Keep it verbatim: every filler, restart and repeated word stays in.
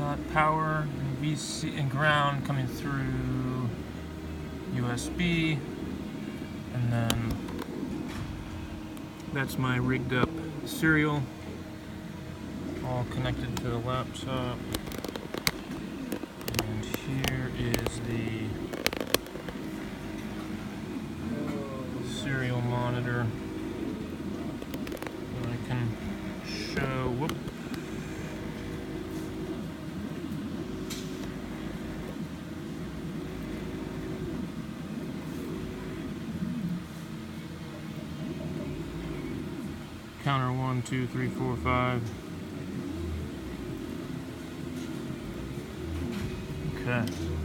got power and V C and ground coming through U S B, and then that's my rigged up serial, all connected to the laptop. And here is the serial monitor. I can show, whoop. Counter one, two, three, four, five. Okay.